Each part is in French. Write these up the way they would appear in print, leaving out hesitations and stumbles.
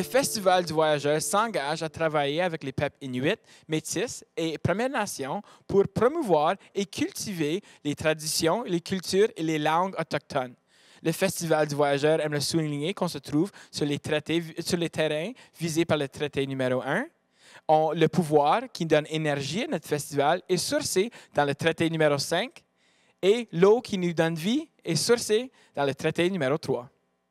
Festival du voyageur s'engage à travailler avec les peuples inuits, métis et Premières Nations pour promouvoir et cultiver les traditions, les cultures et les langues autochtones. Le Festival du voyageur aime le souligner qu'on se trouve sur les terrains visés par le traité numéro 1. Le pouvoir qui donne énergie à notre festival est sourcé dans le traité numéro 5 et l'eau qui nous donne vie est sourcée dans le traité numéro 3.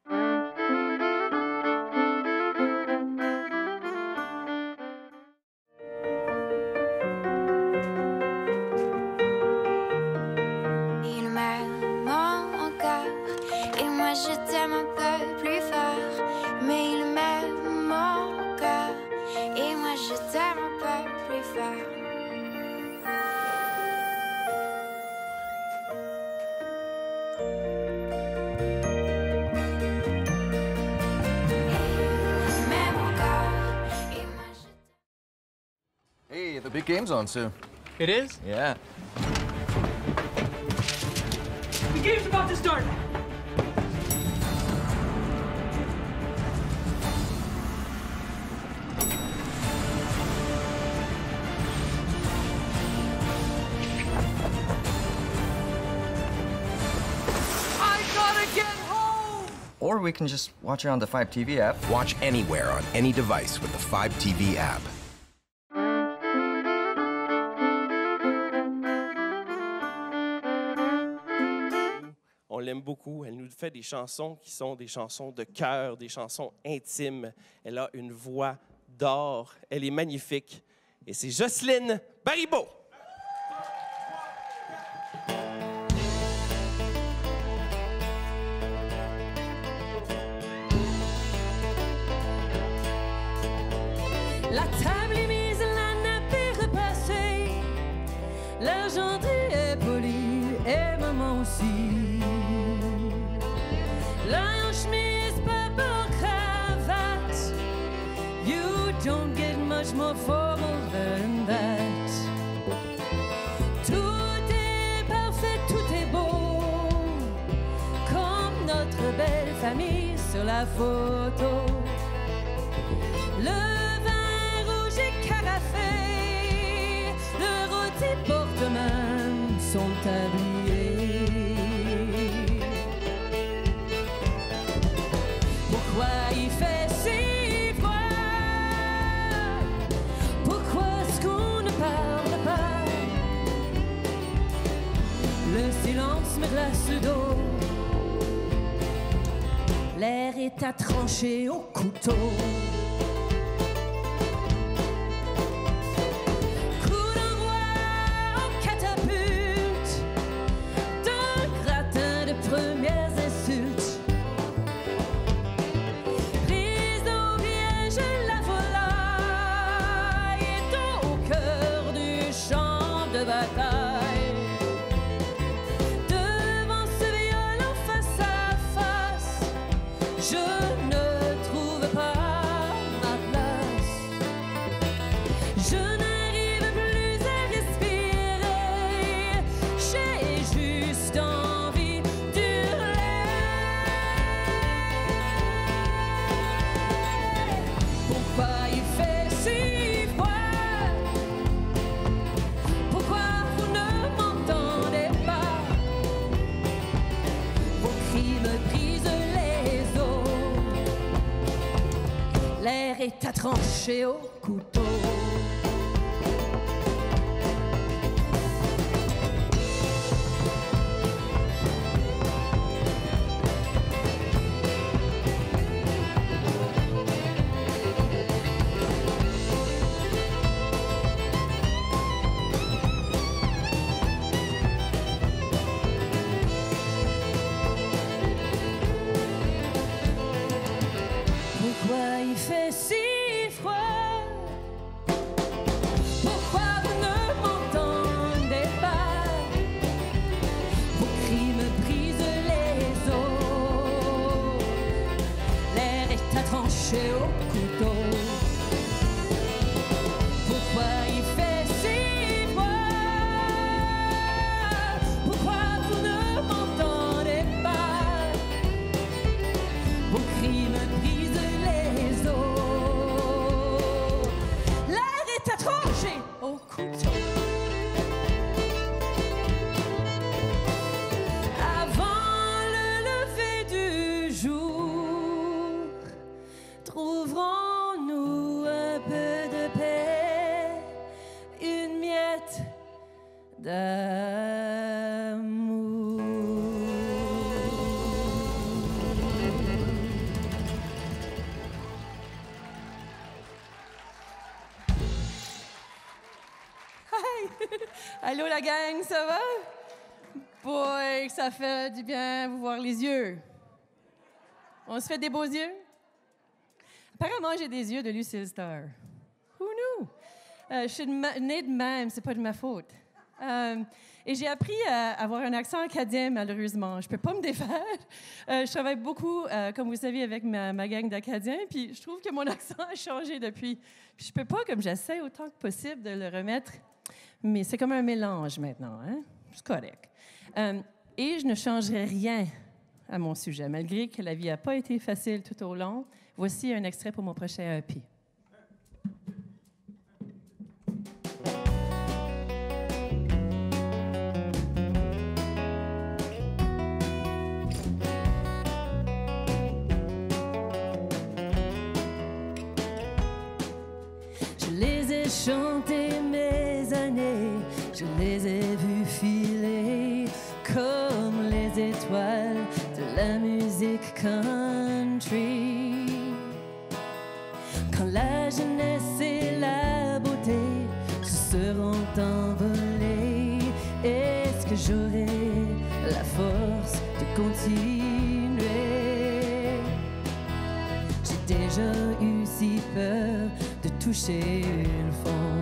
Hey, the big game's on soon. It is? Yeah. The game's about to start! I gotta get home! Or we can just watch it on the 5TV app. Watch anywhere on any device with the 5TV app. On l'aime beaucoup. Elle nous fait des chansons qui sont des chansons de cœur, des chansons intimes. Elle a une voix d'or. Elle est magnifique. Et c'est Jocelyne Baribeau. La table est mise, la nappe est repassée. L'argenterie est polie et maman aussi. Lion chemise, papa cravate. You don't get much more formal than that. Tout est parfait, tout est beau, comme notre belle famille sur la photo. Le le rôti porte-main sont tabliers. Pourquoi il fait si froid? Pourquoi est-ce qu'on ne parle pas? Le silence me glace le dos. L'air est à trancher au couteau. Premières insultes, prise au piège, la volaille est au cœur du champ de bataille. Devant ce violent face à face, je ne trouve pas ma place. Je n'arrive plus à respirer, j'ai juste envie. Pourquoi il fait si froid? Pourquoi vous ne m'entendez pas? Vos cris me brisent les os. L'air est à trancher au couteau. Pourquoi il fait si froid? trancher au couteau. Avant le lever du jour, trouverons-nous un peu de paix, une miette d'amour. Allô la gang, ça va? Boy, ça fait du bien vous voir les yeux. On se fait des beaux yeux? Apparemment, j'ai des yeux de Lucille Star. Who knew? Je suis née de même, c'est pas de ma faute. Et j'ai appris à avoir un accent acadien, malheureusement. Je peux pas me défaire. Je travaille beaucoup, comme vous savez, avec ma gang d'Acadiens, puis je trouve que mon accent a changé depuis. Puis je peux pas, comme j'essaie autant que possible, de le remettre. Mais c'est comme un mélange maintenant, hein? C'est correct. Et je ne changerai rien à mon sujet, malgré que la vie n'a pas été facile tout au long. Voici un extrait pour mon prochain EP. Je les ai chantés mes années, je les ai vus filer comme les étoiles de la musique country. Quand la jeunesse et la beauté se seront envolées, est-ce que j'aurai la force de continuer? J'ai déjà eu si peur de toucher le fond,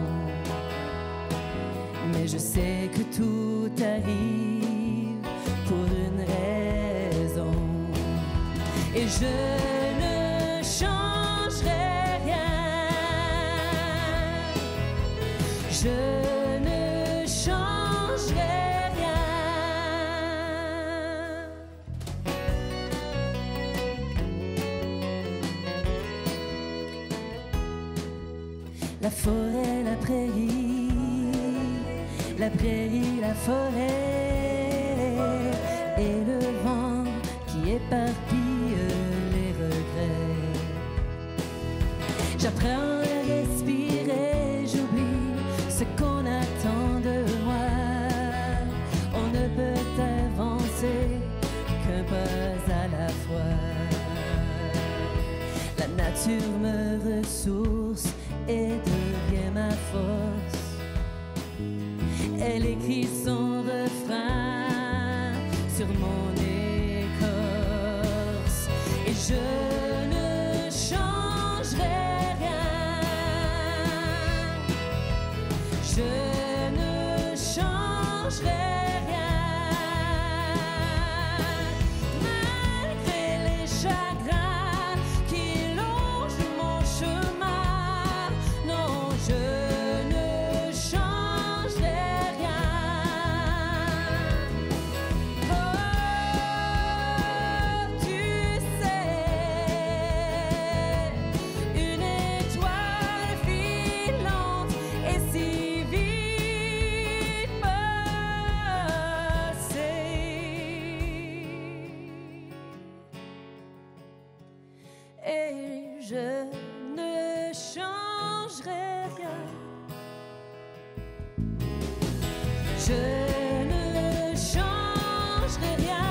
mais je sais que tout arrive pour une raison, et je ne changerai rien. Je ne changerai rien. La forêt, la prairie, la prairie, la forêt, et le vent qui éparpille les regrets. J'apprends à respirer, j'oublie ce qu'on attend de moi. On ne peut avancer qu'un pas à la fois. La nature me ressource et devient ma force. Elle écrit son refrain sur mon écorce, et je ne changerai rien. Je ne changerai rien. Malgré les chagrins qui longent mon chemin, non, je ne changerai rien. Oh, tu sais, une étoile filante et si vite passée. Et je ne changerai rien. Je ne changerai rien.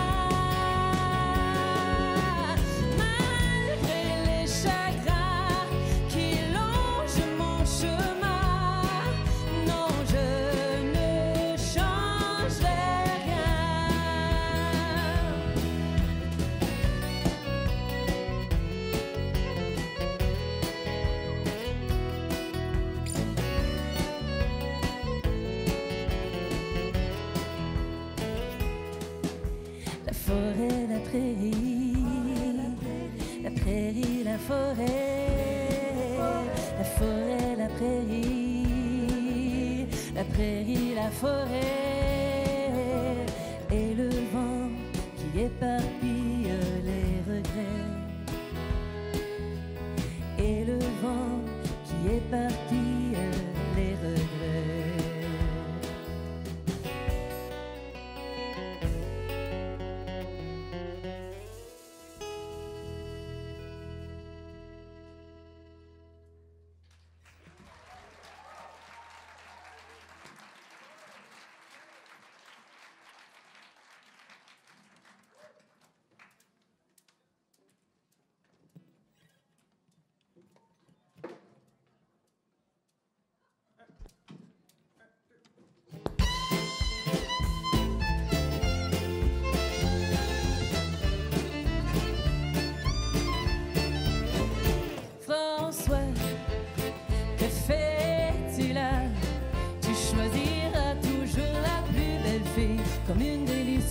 Malgré les chagrins qui longent mon chemin, non, je ne changerai rien. La forêt, la prairie, la prairie, la forêt, la forêt, la prairie, la prairie, la forêt, et le vent qui éparpille les regrets, et le vent qui éparpille les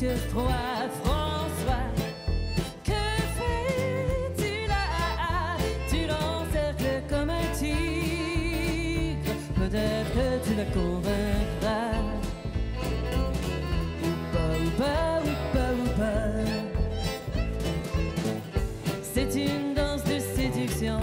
délicieuse proie. François, que fais-tu là? Tu l'encercles comme un tigre. Peut-être que tu la convaincras. C'est une danse de séduction.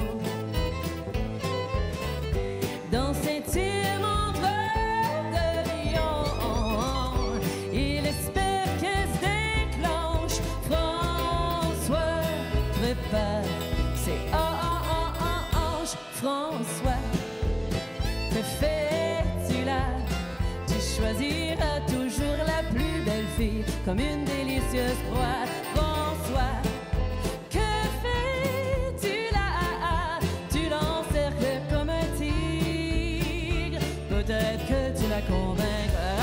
Dans cet entre de lions, il espère qu'elle se déclenche. François, prépare ses hanches. François, que fais-tu là? Tu choisiras toujours la plus belle fille comme une délicieuse proie. François, que fais-tu là? Tu l'encercles comme un tigre. Peut-être que tu la convaincras.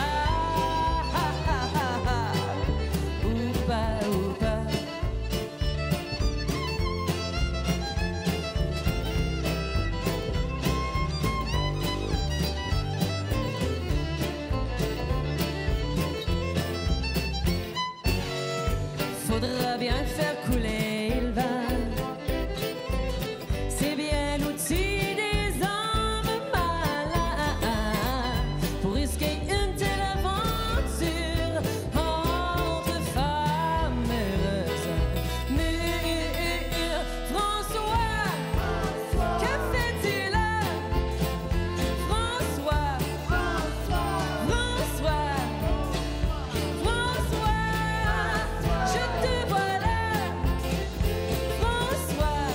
Ou pas, ou pas. Faudra bien faire couler le vin. C'est bien l'outil des hommes malins pour risquer une telle aventure entre femmes heureuses. Mûres. François, que fais-tu là? François, je te vois là. François,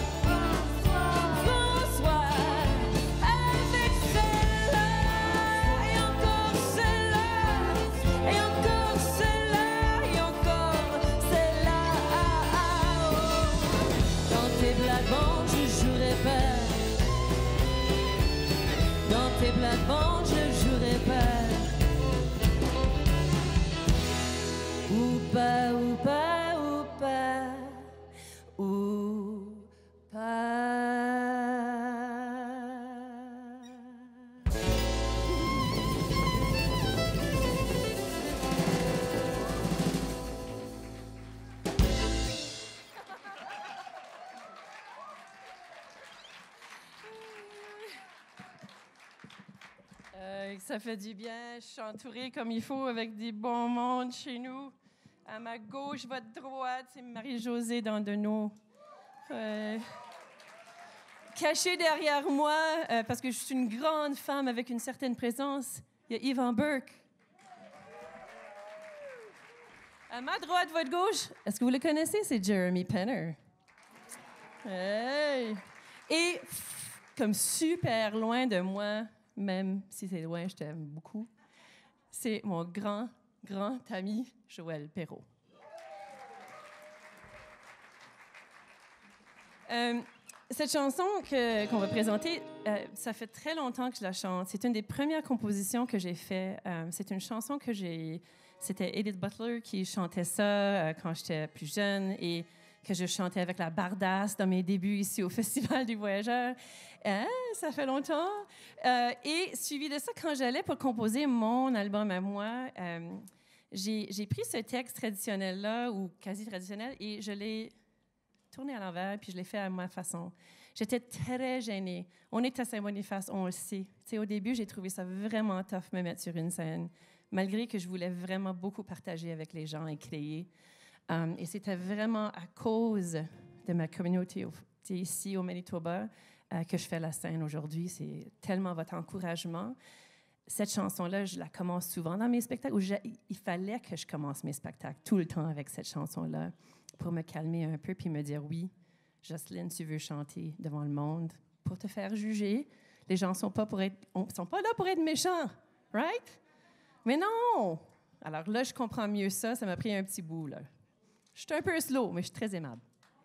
avec celle-là, et encore celle-là, et encore celle-là, et encore celle-là. Dans tes plates-bandes, je jouerai pas. Dans tes plates-bandes, je jouerai pas. Ou pas, ou pas, ou pas, ou pas. Ça fait du bien. Je suis entourée comme il faut avec des bons mondes chez nous. À ma gauche, votre droite, c'est Marie-Josée Dandonneau. Cachée derrière moi, parce que je suis une grande femme avec une certaine présence, il y a Yvan Burke. À ma droite, votre gauche, est-ce que vous le connaissez? C'est Jeremy Penner. Hey! Et comme super loin de moi, même si c'est loin, je t'aime beaucoup, c'est mon grand ami Joël Perreault. Cette chanson qu'on va présenter, ça fait très longtemps que je la chante. C'est une des premières compositions que j'ai faites. C'est une chanson que c'était Edith Butler qui chantait ça quand j'étais plus jeune et que je chantais avec la bardasse dans mes débuts ici au Festival du Voyageur. Ça fait longtemps. Et suivi de ça, quand j'allais pour composer mon album à moi, j'ai pris ce texte traditionnel-là, ou quasi traditionnel, et je l'ai tourné à l'envers, puis je l'ai fait à ma façon. J'étais très gênée. On est à Saint-Boniface, on le sait. T'sais, au début, j'ai trouvé ça vraiment tough me mettre sur une scène, malgré que je voulais vraiment beaucoup partager avec les gens et créer. Et c'était vraiment à cause de ma communauté ici au Manitoba que je fais la scène aujourd'hui. C'est tellement votre encouragement. Cette chanson-là, je la commence souvent dans mes spectacles. Il fallait que je commence mes spectacles tout le temps avec cette chanson-là pour me calmer un peu puis me dire, oui, Jocelyne, tu veux chanter devant le monde pour te faire juger. Les gens sont pas là pour être méchants, right? Mais non! Alors là, je comprends mieux ça. Ça m'a pris un petit bout, là. Je suis un peu slow, mais je suis très aimable.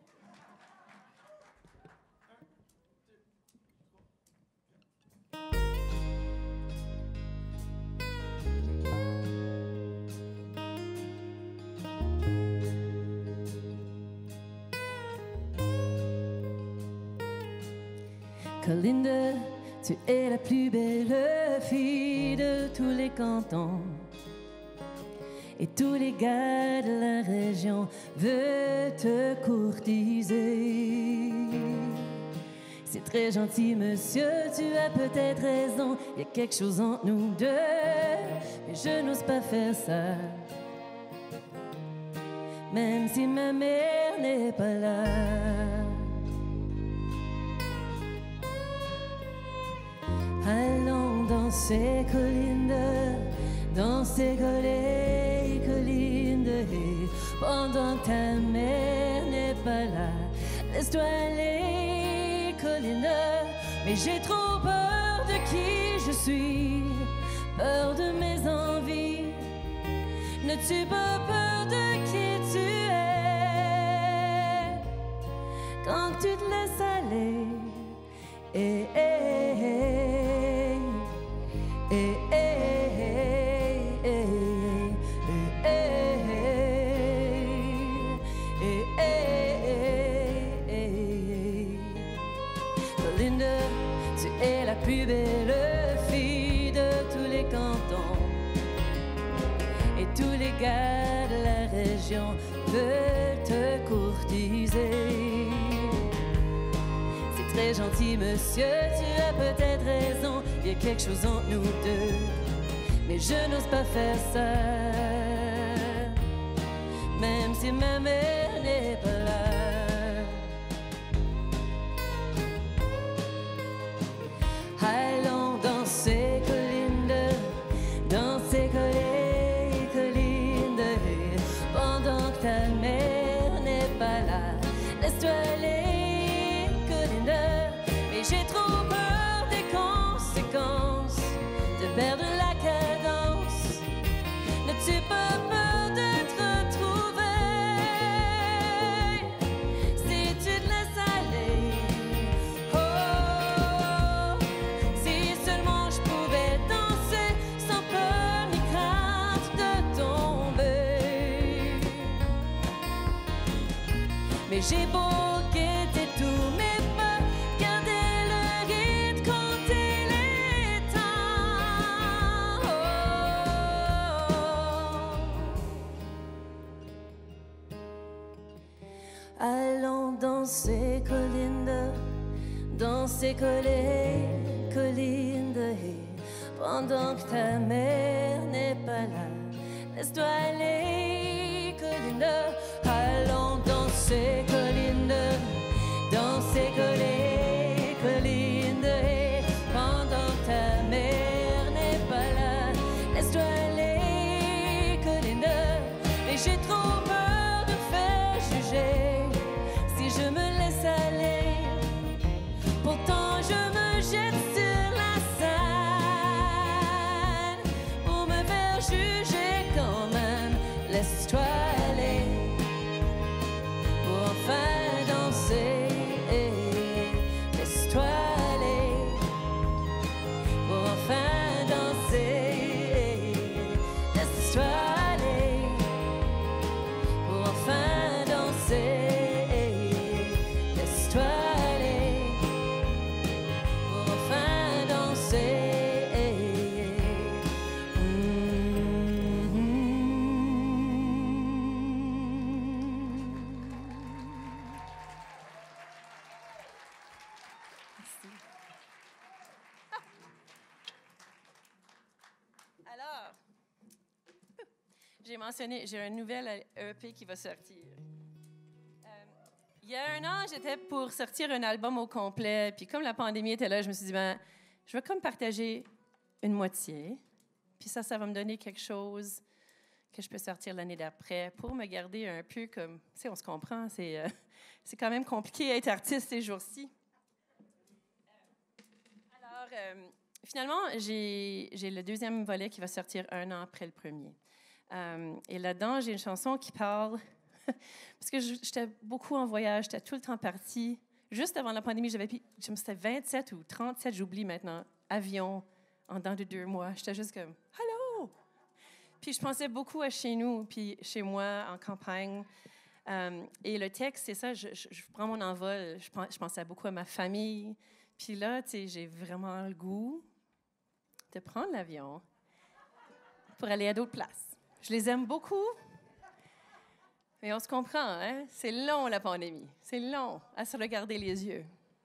Colinda, tu es la plus belle fille de tous les cantons. Et tous les gars de la région veulent te courtiser. C'est très gentil, monsieur, tu as peut-être raison. Il y a quelque chose entre nous deux, mais je n'ose pas faire ça. Même si ma mère n'est pas là. Allons dans ces collines, dans ces collines de haies. Pendant que ta mère n'est pas là, laisse-toi aller, colline. Mais j'ai trop peur de qui je suis, peur de mes envies. N'as-tu pas peur de qui tu es quand tu te laisses aller? Eh, eh, eh, eh, eh, eh, eh, eh, eh, Belinda, tu es la plus belle fille de tous les cantons. Et tous les gars de la région veulent te courtiser. C'est très gentil, monsieur, tu as peut-être raison. Il y a quelque chose entre nous deux, mais je n'ose pas faire ça. Même si ma mère n'est pas là. Allons dans ces collines, dans ces collines de haies. Pendant que ta mère n'est pas là, laisse-toi aller, colline. Mais j'ai trop peur des conséquences de perdre la cadence. N'as-tu pas peur de te retrouver si tu te laisses aller? Oh, si seulement je pouvais danser sans peur ni crainte de tomber. Mais j'ai beau guetter tous mes pas, garder le rythme, compter les temps. Oh. Allons dans ces collines, dans ces collines de haies. Pendant que ta mère n'est pas là, laisse-toi aller, colline. Allons dans ces collines, dans ces collines de haies. Pendant que ta mère n'est pas là, laisse-toi aller, colline. Mais j'ai trop peur de faire juger si je me laisse aller. Pourtant je me jette sur la scène pour me faire juger quand même. Laisse-toi aller pour enfin danser. Laisse-toi aller pour enfin danser. Laisse-toi aller pour enfin danser. Laisse-toi aller pour enfin danser. Alors, j'ai mentionné, j'ai un nouvel EP qui va sortir. Il y a un an, j'étais pour sortir un album au complet. Puis comme la pandémie était là, je me suis dit, ben, je vais comme partager une moitié. Puis ça va me donner quelque chose que je peux sortir l'année d'après pour me garder un peu comme... Tu sais, on se comprend, c'est quand même compliqué d'être artiste ces jours-ci. Alors, finalement, j'ai le deuxième volet qui va sortir un an après le premier. Et là-dedans, j'ai une chanson qui parle... Parce que j'étais beaucoup en voyage, j'étais tout le temps partie. Juste avant la pandémie, c'était 27 ou 37, j'oublie maintenant, avion en dedans de 2 mois. J'étais juste comme « Allô! » Puis je pensais beaucoup à chez nous, puis chez moi, en campagne. Et le texte, c'est ça, je prends mon envol. Je pensais beaucoup à ma famille. Puis là, tu sais, j'ai vraiment le goût de prendre l'avion pour aller à d'autres places. Je les aime beaucoup. Mais on se comprend, hein? C'est long, la pandémie. C'est long à se regarder les yeux.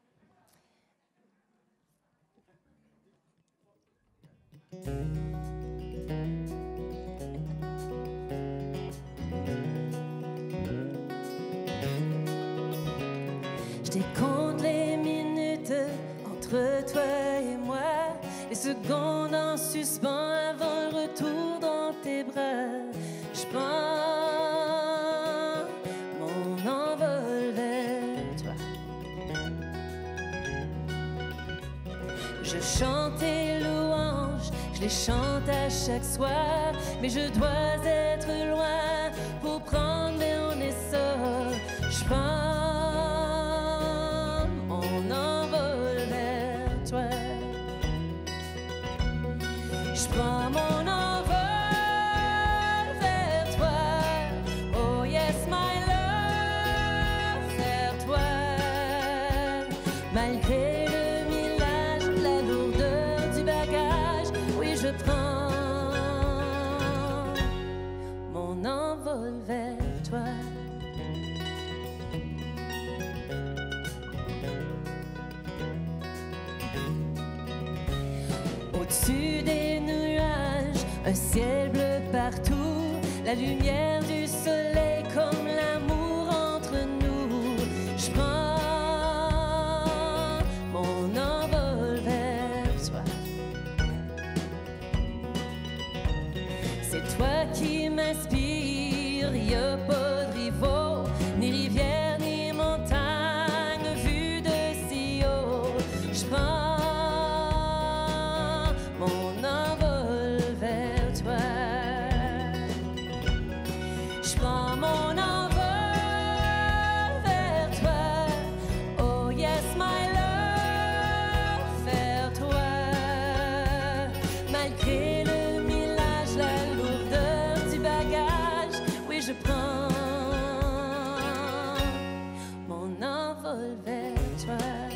Je décompte les minutes entre toi et moi, les secondes en suspens avant le retour dans tes bras. Je prends mon envol vers toi. Je chante tes louanges, je les chante à chaque soir, mais je dois être loin pour prendre mon essor. Je prends mon envol vers toi. Je prends mon envol vers toi. Oh yes, my love, vers toi. Malgré le millage, la lourdeur du bagage, oui, je prends mon envol vers toi. Au-dessus des nuages, un ciel bleu partout, la lumière du soleil comme l'amour entre nous. Je prends mon envol vers toi. C'est toi qui m'inspire, y a pas de rivaux, ni rivière, ni montagne vue de si haut. Je prends mon envol vers toi. Je prends mon envol vers toi. Oh yes, my love, vers toi. Malgré le millage, la lourdeur du bagage, oui, je prends mon envol vers toi.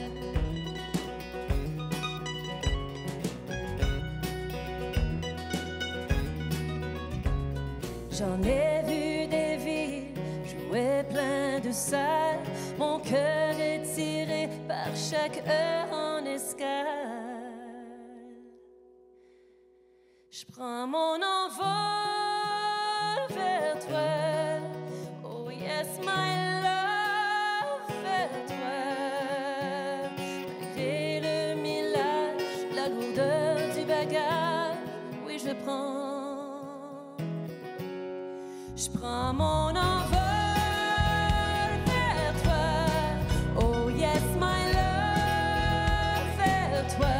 J'en ai vu des villes jouer plein de salles. Mon cœur est tiré par chaque heure en escale. Je prends mon envol vers toi. Oh yes, my love, vers toi. Malgré le millage, la lourdeur du bagage, oui, je prends. Je prends mon envol vers toi. Oh yes, my love, vers toi.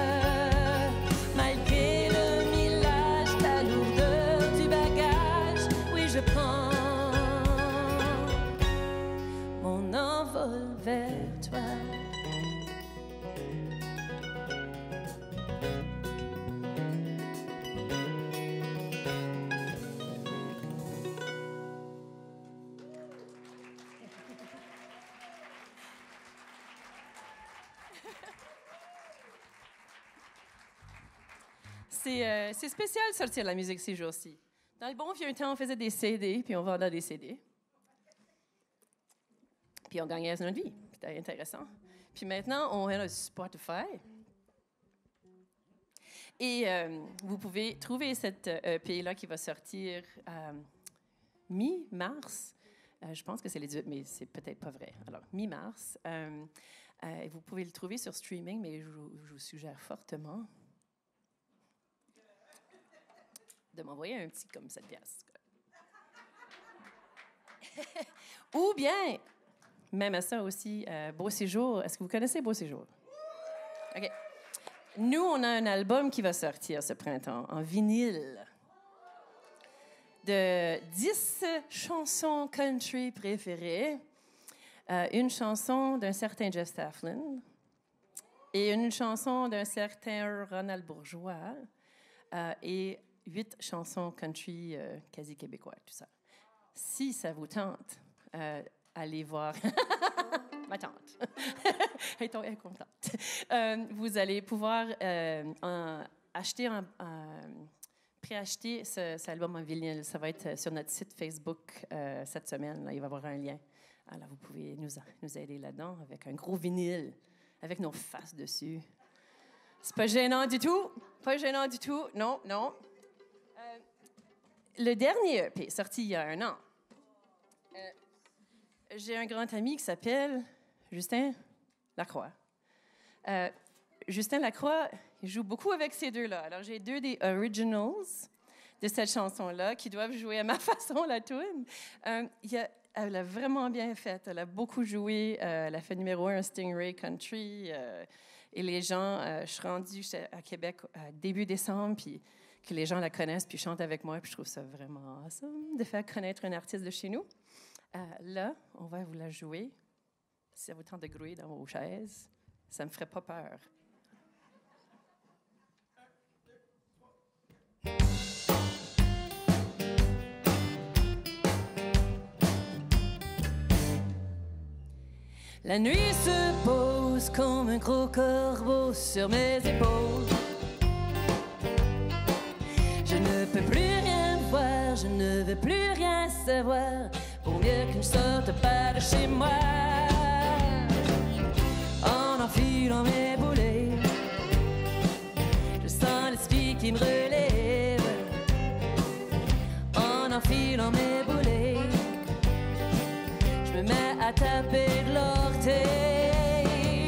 Malgré le millage, la lourdeur du bagage, oui, je prends mon envol vers toi. C'est spécial de sortir la musique ces jours-ci. Dans le bon vieux temps, on faisait des CD, puis on vendait des CD. Puis on gagnait notre vie. C'était intéressant. Puis maintenant, on a Spotify. Et vous pouvez trouver cette EP-là qui va sortir mi-mars. Je pense que c'est les 18, mais c'est peut-être pas vrai. Alors, mi-mars. Vous pouvez le trouver sur streaming, mais je vous suggère fortement de m'envoyer un petit comme 7 piastres. Ou bien, même à ça aussi, Beau Séjour. Est-ce que vous connaissez Beau Séjour? OK. Nous, on a un album qui va sortir ce printemps en vinyle de 10 chansons country préférées, une chanson d'un certain Jeff Stafflin et une chanson d'un certain Ronald Bourgeois et 8 chansons country quasi québécois, tout ça. Si ça vous tente, allez voir ma tante. Elle est contente. Vous allez pouvoir acheter préacheter cet album en vinyle. Ça va être sur notre site Facebook cette semaine. Là, il va y avoir un lien. Alors, vous pouvez nous aider là-dedans avec un gros vinyle, avec nos faces dessus. C'est pas gênant du tout. Pas gênant du tout. Non, non. Le dernier EP est sorti il y a 1 an. J'ai un grand ami qui s'appelle Justin Lacroix. Justin Lacroix, il joue beaucoup avec ces deux-là. Alors, j'ai 2 des originals de cette chanson-là qui doivent jouer à ma façon, la tune. Elle a vraiment bien fait. Elle a beaucoup joué. Elle a fait numéro 1 Stingray Country. Et les gens, je suis rendue à Québec début décembre, puis que les gens la connaissent, puis chantent avec moi. Puis je trouve ça vraiment awesome de faire connaître un artiste de chez nous. Là, on va vous la jouer. Si ça vous tente de grouiller dans vos chaises, ça ne me ferait pas peur. La nuit se pose comme un gros corbeau sur mes épaules. Je ne peux plus rien voir, je ne veux plus rien savoir, pour mieux que je sorte pas de chez moi. En enfilant mes boulets, je sens l'esprit qui me relève. En enfilant mes boulets, je me mets à taper de l'orteil.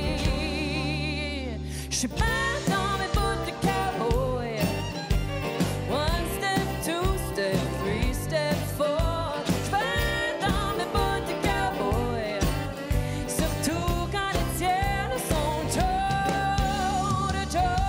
Je suis pas dans mes bottes de cowboy. 1 step, 2 step, 3 step, 4. Je suis pas dans mes bottes de cowboy. Surtout quand les tiennes sont toe to toe.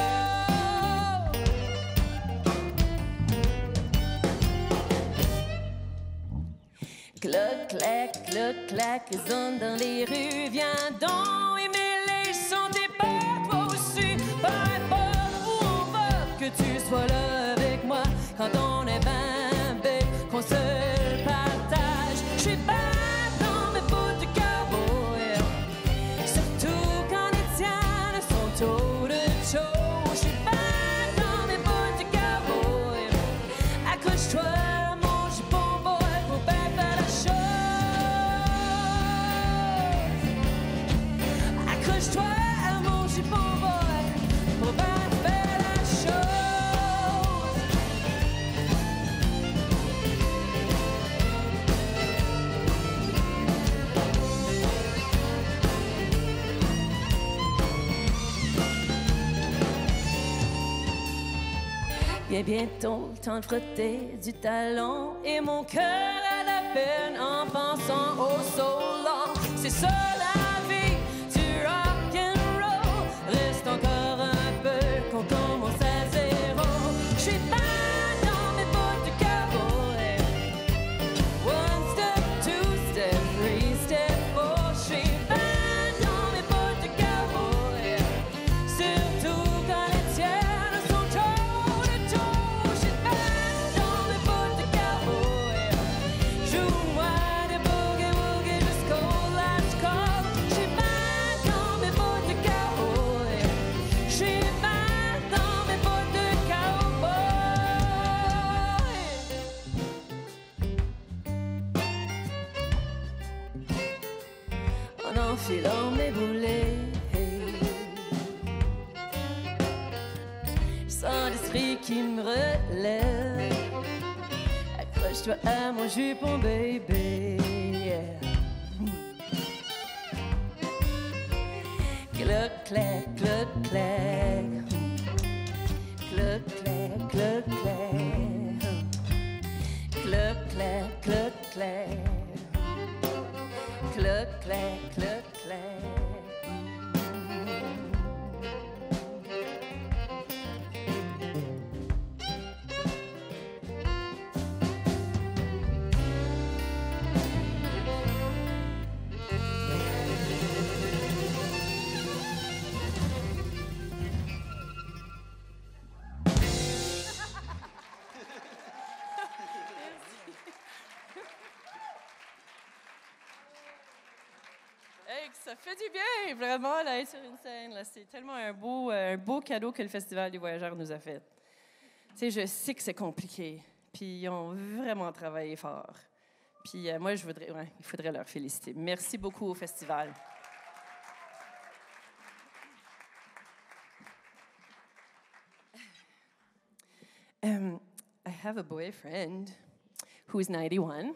Cloc, clac, cloc, clac, les ondes dans les rues. Viens donc et mêler, chantez pas toi aussi. Peu importe où on va, que tu sois là avec moi. Quand on est ben bête, qu'on se le partage. Je suis pas dans mes bottes de cowboy. Surtout quand les tiennes sont toe to toe. Je suis pas dans mes bottes de cowboy. Accroche-toi. Il est bientôt le temps de frotter du talon et mon cœur a la peine en pensant au so long. C'est ça la vie du rock and roll. Reste encore un peu qu'on commence à zéro. Je suis pas dans mes bottes de cowboy. 1 step, 2 step, 3 step, 4. Je suis pas dans mes bottes de cowboy. Surtout quand les tiennes sont toe to toe. Je suis pas dans mes bottes de cowboy. Joue-moi des boogie woogie jusqu'au last call. Je suis pas dans mes bottes de cowboy. Je suis pas dans mes bottes de cowboy. En enfilant mes boulets, je sens l'esprit qui me relève. Accroche-toi à mon jupon, baby. Cloc, clac, cloc, clac. Cloc, clac, cloc, clac. Cloc, clac, cloc, clac. Cloc, clac, cloc, clac. Hey, ça fait du bien, vraiment, là, être sur une scène. Là, c'est tellement un beau cadeau que le Festival des Voyageurs nous a fait. sais, je sais que c'est compliqué. Puis ils ont vraiment travaillé fort. Puis moi, il faudrait leur féliciter. Merci beaucoup au festival. I have a boyfriend who's 91.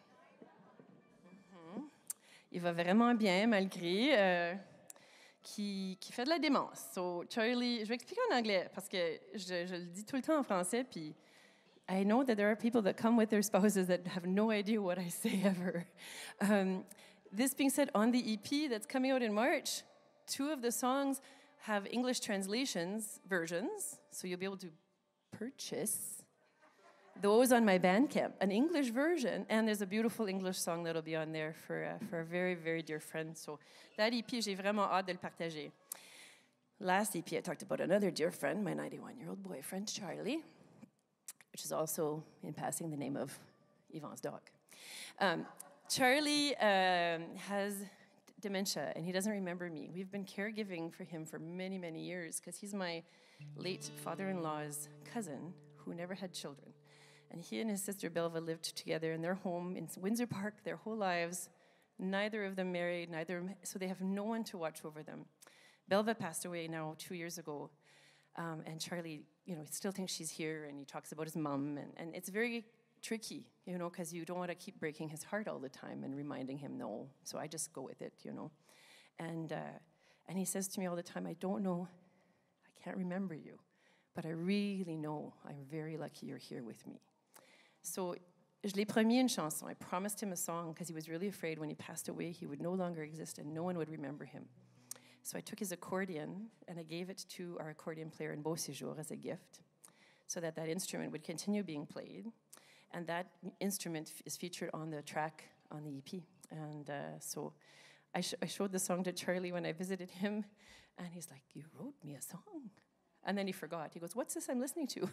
Il va vraiment bien, malgré qui fait de la démence. So, Charlie, je vais expliquer en anglais, parce que je le dis tout le temps en français, puis I know that there are people that come with their spouses that have no idea what I say ever. This being said, on the EP that's coming out in March, 2 of the songs have English versions, so you'll be able to purchase those on my Bandcamp, an English version, and there's a beautiful English song that'll be on there for a very, very dear friend. So that EP, j'ai vraiment hâte de le partager. Last EP, I talked about another dear friend, my 91-year-old boyfriend, Charlie, which is also, in passing, the name of Yvonne's dog. Charlie has dementia, and he doesn't remember me. We've been caregiving for him for many, many years, because he's my late father-in-law's cousin who never had children. And he and his sister Belva lived together in their home in Windsor Park their whole lives. Neither of them married, so they have no one to watch over them. Belva passed away now 2 years ago, and Charlie, still thinks she's here, and he talks about his mom, and it's very tricky, because you don't want to keep breaking his heart all the time and reminding him no. So I just go with it, And he says to me all the time, I don't know, I can't remember you, but I really know I'm very lucky you're here with me. So, je l'ai promis une chanson. I promised him a song because he was really afraid when he passed away he would no longer exist and no one would remember him. So I took his accordion and I gave it to our accordion player in Beau Séjour as a gift so that instrument would continue being played. And that instrument is featured on the track on the EP. And so I showed the song to Charlie when I visited him, and he's like, you wrote me a song? And then he forgot. He goes, what's this I'm listening to?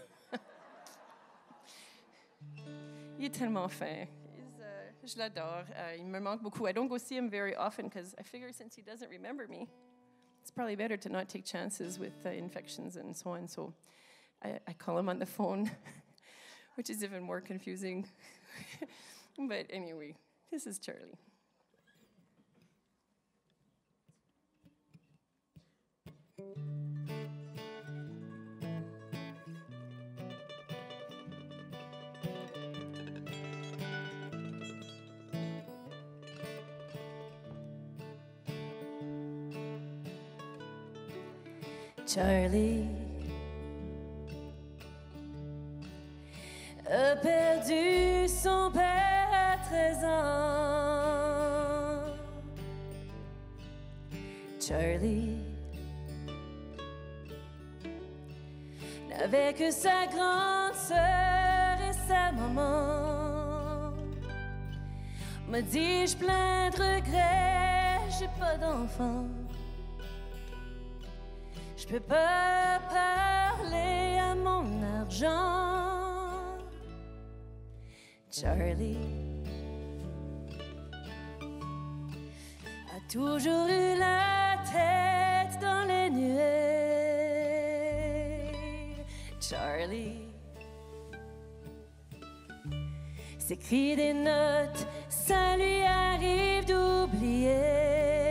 Il est tellement fin. Je l'adore. Il me manque beaucoup. I don't go see him very often because I figure since he doesn't remember me, it's probably better to not take chances with infections and so on. So I call him on the phone, which is even more confusing. But anyway, this is Charlie. Charlie a perdu son père à 13 ans. Charlie n'avait que sa grande sœur et sa maman. Me dis-je plein de regrets, j'ai pas d'enfant. Je peux pas parler à mon argent. Charlie a toujours eu la tête dans les nuées. Charlie s'écrit des notes, ça lui arrive d'oublier.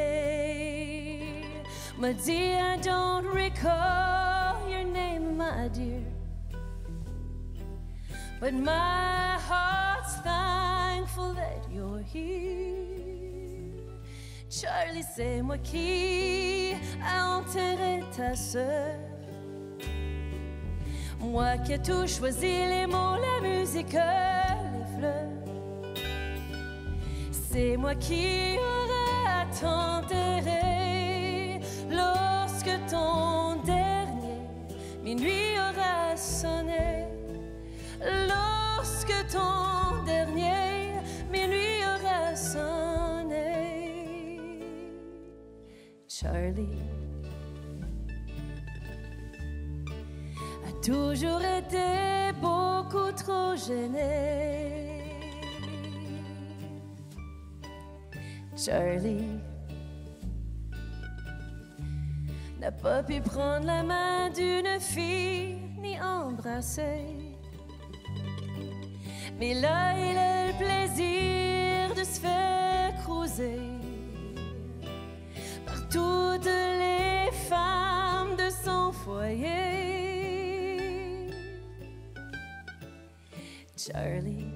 Me dit, I don't recall your name, my dear, but my heart's thankful that you're here. Charlie, c'est moi qui a enterré ta sœur. Moi qui ai tout choisi, les mots, la musique, les fleurs. C'est moi qui aurai t'enterrer lorsque ton dernier minuit aura sonné. Lorsque ton dernier minuit aura sonné. Charlie a toujours été beaucoup trop gêné. Charlie n'a pas pu prendre la main d'une fille ni embrasser l'embrasser. Mais là, il a le plaisir de se faire croiser par toutes les femmes de son foyer. Charlie,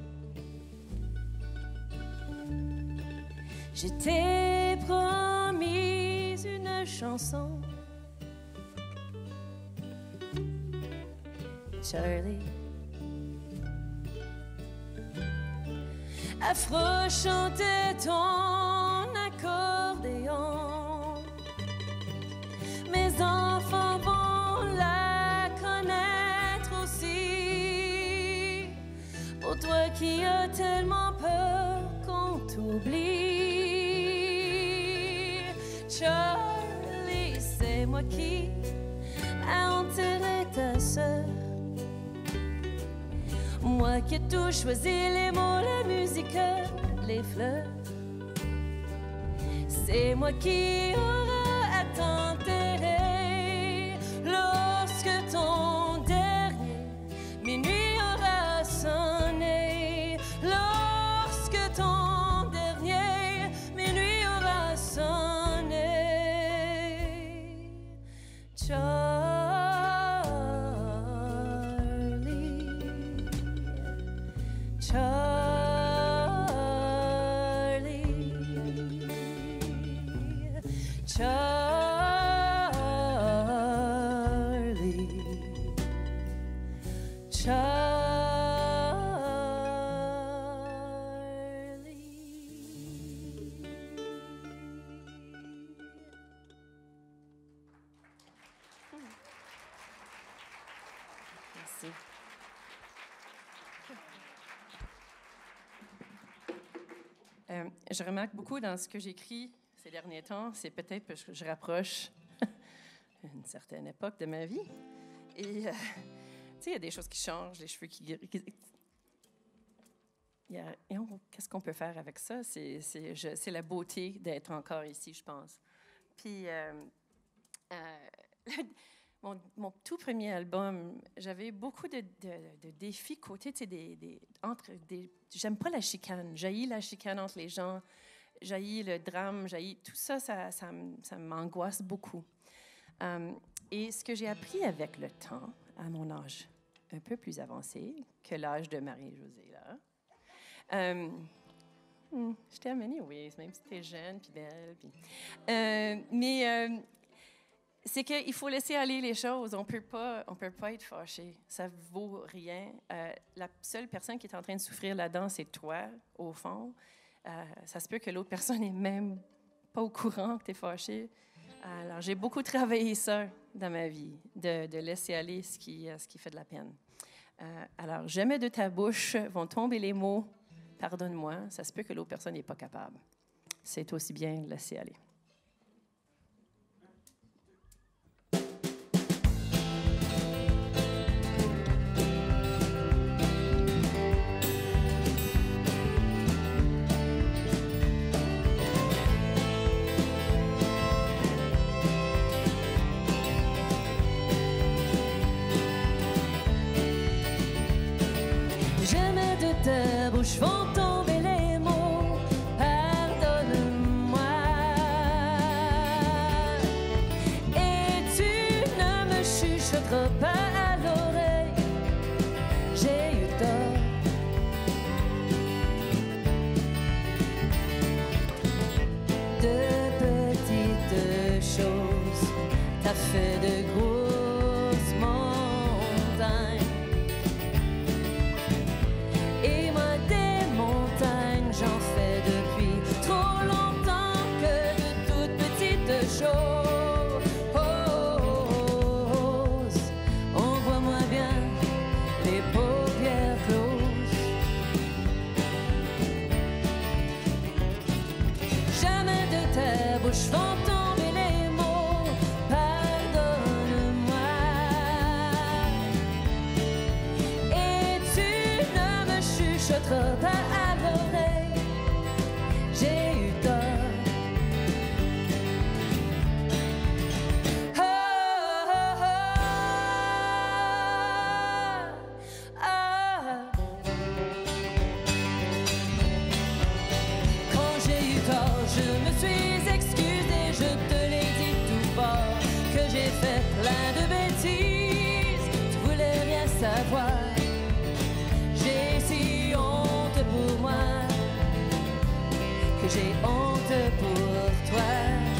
je t'ai promis une chanson. Charlie, affreux chantait ton accordéon. Mes enfants vont la connaître aussi. Pour toi qui as tellement peur qu'on t'oublie. Charlie, c'est moi qui ai enterré ta sœur. Moi qui ai tout choisi, les mots, la musique, les fleurs. C'est moi qui aurai à t'enterrer lorsque ton dernier minuit aura sonné. Lorsque ton dernier minuit aura sonné. Merci. Je remarque beaucoup dans ce que j'écris ces derniers temps, c'est peut-être parce que je rapproche une certaine époque de ma vie. Et, tu sais, il y a des choses qui changent, les cheveux qui... Qu'est-ce qu'on peut faire avec ça? C'est la beauté d'être encore ici, je pense. Puis, mon tout premier album, j'avais beaucoup de défis côté, tu sais, j'aime pas la chicane. J'haïs la chicane entre les gens. J'haïs le drame. J'haïs tout ça, ça m'angoisse beaucoup. Et ce que j'ai appris avec le temps, à mon âge un peu plus avancé que l'âge de Marie-Josée, là, je t'aime, oui, même si t'es jeune puis belle. Mais c'est qu'il faut laisser aller les choses. On peut pas être fâché. Ça vaut rien. La seule personne qui est en train de souffrir là-dedans, c'est toi, au fond. Ça se peut que l'autre personne n'est même pas au courant que tu es fâché. Alors, j'ai beaucoup travaillé ça dans ma vie, de laisser aller ce qui fait de la peine. Alors, jamais de ta bouche vont tomber les mots « pardonne-moi ». Ça se peut que l'autre personne n'est pas capable. C'est aussi bien de laisser aller. Ta bouche vont tomber les mots, pardonne-moi. Et tu ne me chuchoteras pas à l'oreille, j'ai eu tort. De petites choses, t'as fait de grosses montagnes. J'en fais depuis trop longtemps que de toutes petites choses. On voit moins bien les paupières closes. Jamais de ta bouche vont tomber les mots, pardonne-moi. Et tu ne me chuchoteras pas à l'oreille, j'ai eu tort. Oh, oh, tort. Je me suis excusée, je te l'ai dit tout fort, que j'ai fait plein de bêtises, tu voulais rien savoir. J'ai si honte pour moi, que j'ai honte pour toi.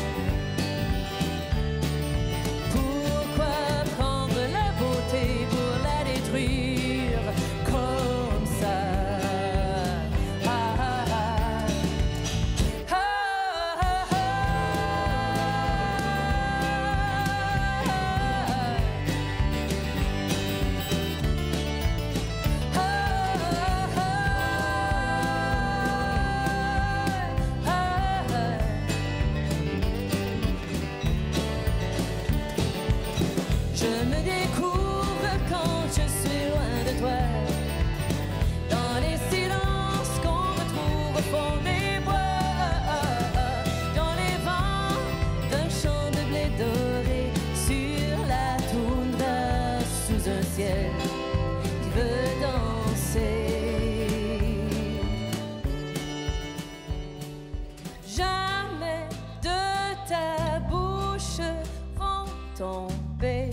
Pourquoi prendre la beauté pour la détruire comme ça? Ah, ah, ah. Ah, ah, ah. Je me découvre quand je suis loin de toi, dans les silences qu'on retrouve au fond des bois, dans les vents d'un champ de blé doré, sur la toundra, sous un ciel qui veut danser. Jamais de ta bouche vont tomber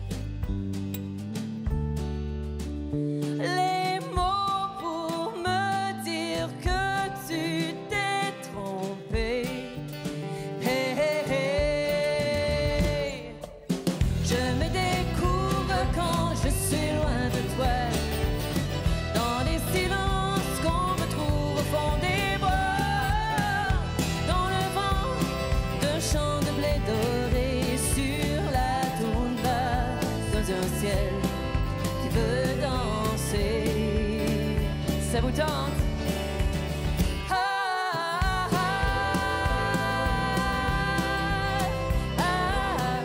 les mots pour me dire que tu t'es trompé. Hey, hey, hey. Je me découvre quand je suis loin de toi, dans les silences qu'on retrouve au fond des bois, dans le vent d'un champ de blé doré, sur la toundra, dans un ciel qui veut danser. Ça vous tente? Ah, ah, ah, ah, ah.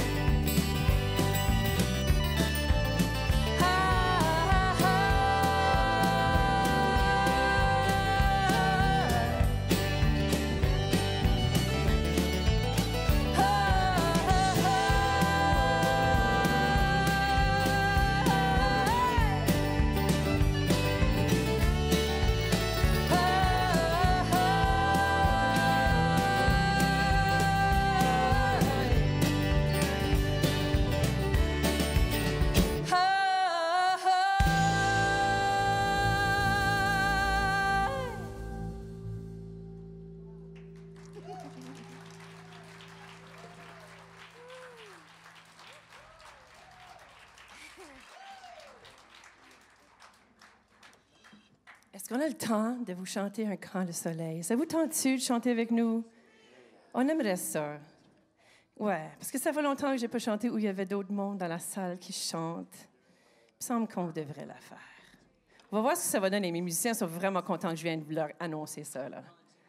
Est-ce qu'on a le temps de vous chanter un cran de soleil? Ça vous tente-tu de chanter avec nous? On aimerait ça. Ouais, parce que ça fait longtemps que je n'ai pas chanté où il y avait d'autres mondes dans la salle qui chantent. Il me semble qu'on devrait la faire. On va voir ce que ça va donner. Mes musiciens sont vraiment contents que je vienne leur annoncer ça, là.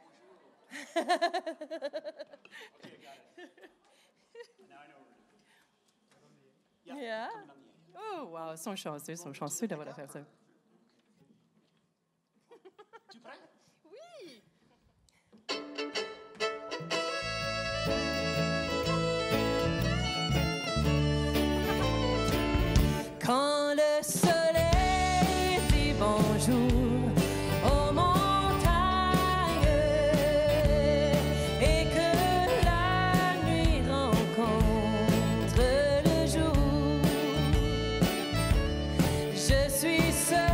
Yeah. Oh, wow, ils sont chanceux d'avoir à faire ça. Tu prends? Oui! Quand le soleil dit bonjour aux montagnes et que la nuit rencontre le jour, je suis seule.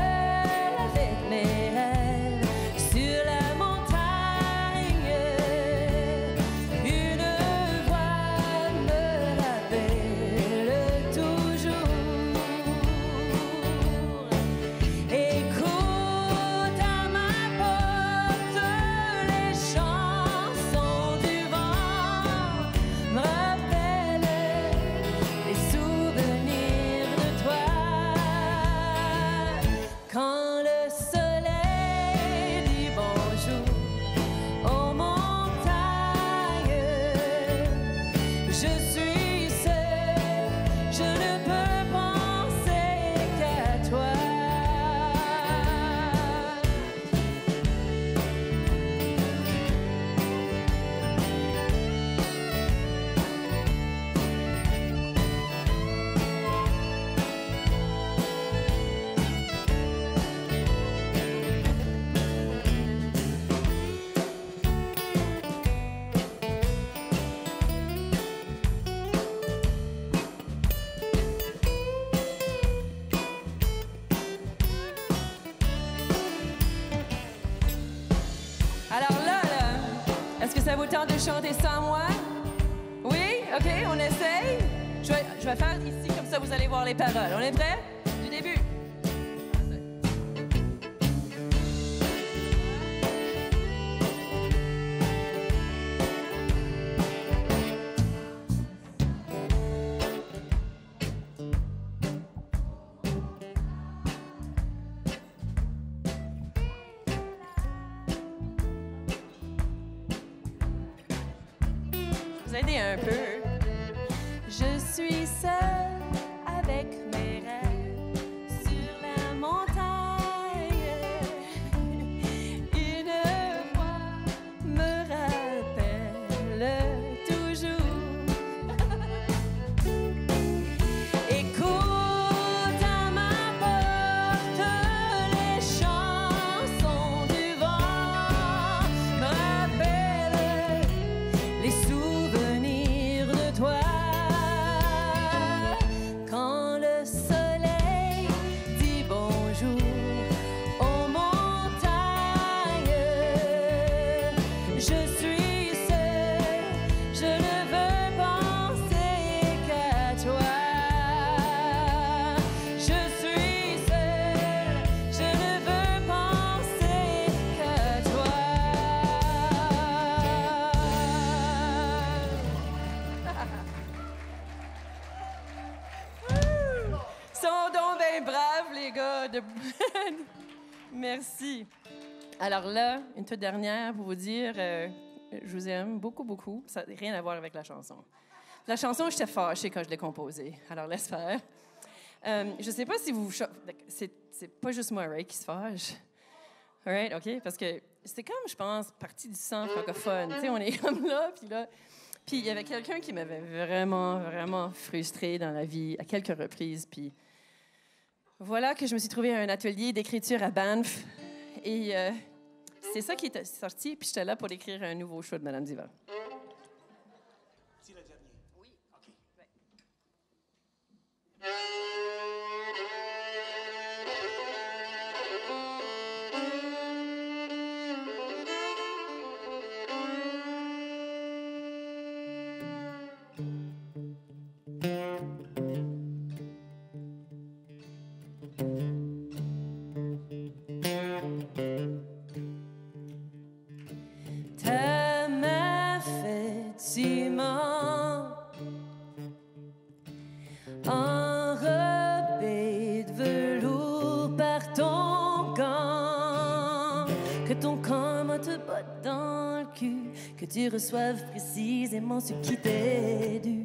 temps de chanter sans moi? Oui? OK, on essaye? Je vais faire ici, comme ça vous allez voir les paroles. On est prêts? Du début. Vous aider un peu. Je suis seule avec mes rêves sur la montagne. Une voix me rappelle toujours. Écoute à ma porte les chansons du vent, me rappellent les souvenirs de toi. Quand le soleil dit bonjour aux montagnes, je suis seule, je ne veux penser qu'à toi. Je suis seule, je ne veux penser qu'à toi. Sont donc bien braves, les gars. Merci. Alors là, une toute dernière pour vous dire, je vous aime beaucoup, beaucoup. Ça n'a rien à voir avec la chanson. La chanson, j'étais fâchée quand je l'ai composée. Alors laisse faire. Je ne sais pas si vous... C'est pas juste moi, Ray, qui se fâche. All right, OK? Parce que c'est comme, je pense, partie du sang francophone. Tu sais, on est comme là, puis là... Puis il y avait quelqu'un qui m'avait vraiment, vraiment frustrée dans la vie à quelques reprises. Puis voilà que je me suis trouvée à un atelier d'écriture à Banff. Et c'est ça qui est sorti. Puis j'étais là pour écrire un nouveau show de Madame Diva. C'est le dernier. Oui. OK. Ta main faite ciment, enrobée de velours par ton gant, que ton corps te botte dans le cul, que tu reçoives précisément ce qui t'est dû.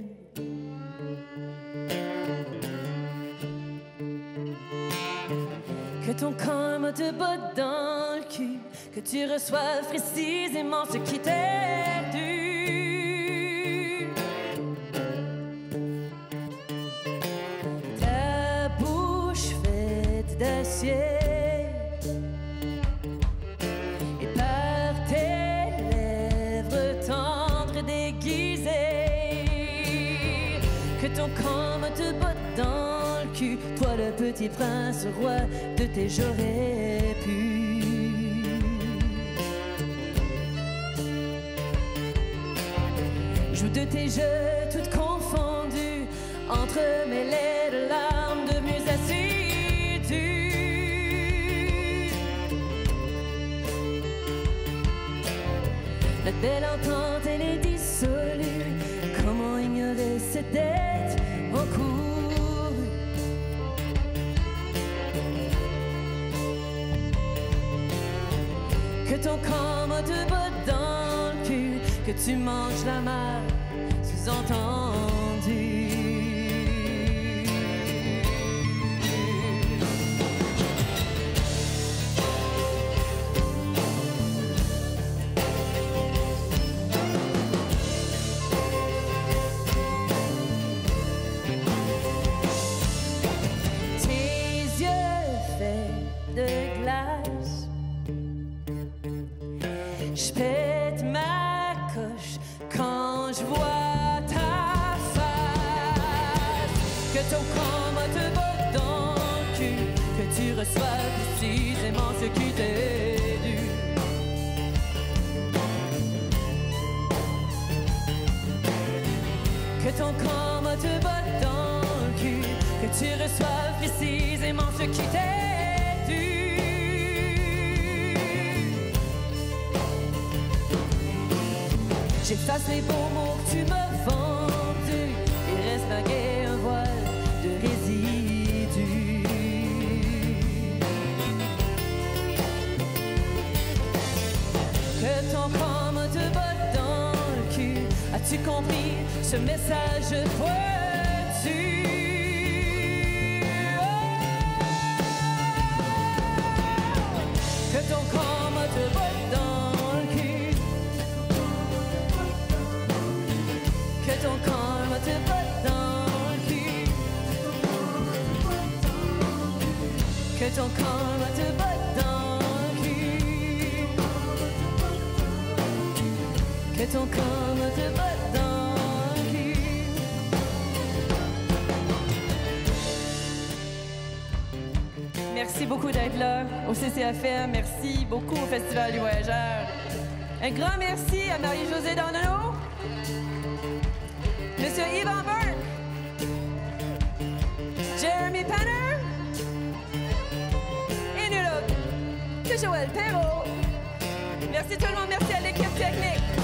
Que ton corps te botte dans le cul, que tu reçoives précisément ce qui t'est dû. Ta bouche faite d'acier et par tes lèvres tendres déguisées, que ton corps te botte dans le cul, toi le petit prince roi de tes j'aurais pu. Joue de tes jeux toutes confondues, entremêlées de larmes devenues assidues. Notre belle entente, elle est dissolue. Comment ignorer cette dette encourue? Que ton corps te botte dans le cul, que tu manges la marre sous-entendue. Tes yeux faits de glace, je pète ma coche quand je vois ta face. Que ton corps te botte dans le cul, que tu reçois précisément ce qui t'est dû. ton corps te botte dans le cul, que tu reçoives précisément ce qui t'est dû. J'efface les beaux mots que tu m'as vendus, il reste malgré un voile de résidus. Que ton corps te botte dans le cul, as-tu compris ce message pointu? Que ton corps te botte dans le cul, que ton corps te botte dans le cul, que ton corps te botte dans le cul, que ton corps te botte dans le cul. Merci beaucoup d'être là au CCFM. Merci beaucoup au Festival du Voyageur. Un grand merci à Marie-Josée Dornano, Monsieur Yvan Burke, Jeremy Penner et nul autre que Joël Perrault. Merci tout le monde, merci à l'équipe technique.